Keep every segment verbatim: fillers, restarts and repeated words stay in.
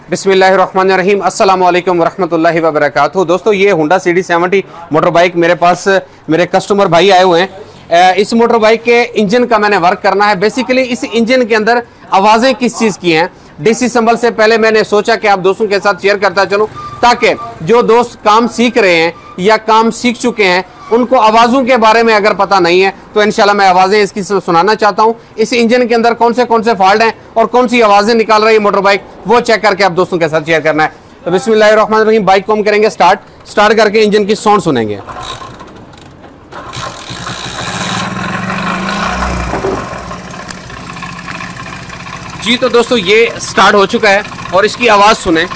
बिस्मिल्लाहिर्रहमानिर्रहीम, अस्सलामु अलैकुम वरहमतुल्लाहि वबरकातुहू। दोस्तों, ये Honda C D seventy motor bike मेरे पास मेरे कस्टमर भाई आए हुए हैं। इस मोटर बाइक के इंजन का मैंने वर्क करना है। बेसिकली इस इंजन के अंदर आवाज़ें किस चीज़ की हैं, डीसी संबल से पहले मैंने सोचा कि आप दोस्तों के साथ शेयर करता चलूँ, ताकि जो दोस्त काम सीख रहे हैं या काम सीख चुके हैं उनको आवाज़ों के बारे में अगर पता नहीं है तो इंशाल्लाह मैं आवाज़ें इसकी सुनाना चाहता हूँ। इस इंजन के अंदर कौन से कौन से फॉल्ट हैं और कौन सी आवाज़ें निकाल रही है मोटर बाइक, वो चेक करके आप दोस्तों के साथ शेयर करना है। तो बिस्मिल्लाहिर्रहमानिर्रहीम, बाइक को हम करेंगे स्टार्ट। स्टार्ट करके इंजन की साउंड सुनेंगे। जी तो दोस्तों, ये स्टार्ट हो चुका है और इसकी आवाज़ सुने।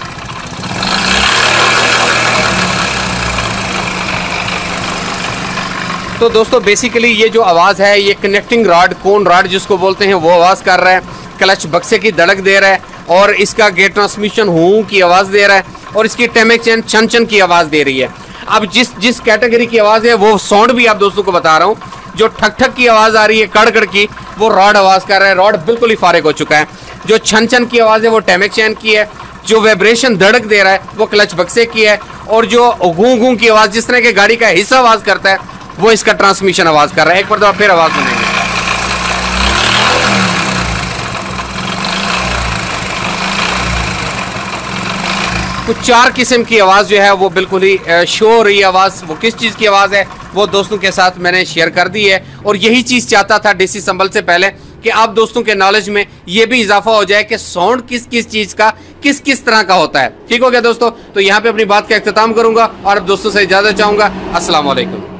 तो दोस्तों, बेसिकली ये जो आवाज़ है ये कनेक्टिंग रॉड, कोन रॉड जिसको बोलते हैं, वो आवाज़ कर रहा है। क्लच बक्से की धड़क दे रहा है और इसका गेट ट्रांसमिशन हूँ की आवाज़ दे रहा है और इसकी टेमिक चैन छन छन की आवाज़ दे रही है। अब जिस जिस कैटेगरी की आवाज़ है वो साउंड भी आप दोस्तों को बता रहा हूँ। जो ठक ठक की आवाज़ आ रही है, कड़कड़ की, वो रॉड आवाज़ कर रहा है। रॉड बिल्कुल ही फारिग हो चुका है। जो छन छन की आवाज़ है वो टेमिक चैन की है। जो वाइब्रेशन धड़क दे रहा है वो क्लच बक्से की है। और जो गूं गूं की आवाज़, जिस तरह के गाड़ी का हिस्सा आवाज़ करता है, वो इसका ट्रांसमिशन आवाज़ कर रहा है। एक बार तो आप फिर आवाज़ सुनेंगे। कुछ चार किस्म की आवाज़ जो है वो बिल्कुल ही शो हो रही है। आवाज़ वो किस चीज़ की आवाज़ है वो दोस्तों के साथ मैंने शेयर कर दी है। और यही चीज़ चाहता था डीसी संबल से पहले कि आप दोस्तों के नॉलेज में ये भी इजाफा हो जाए कि साउंड किस किस चीज़ का किस किस तरह का होता है। ठीक हो गया दोस्तों? तो यहाँ पे अपनी बात का इख्तिताम करूँगा और अब दोस्तों से इजाज़त चाहूँगा। अस्सलाम वालेकुम।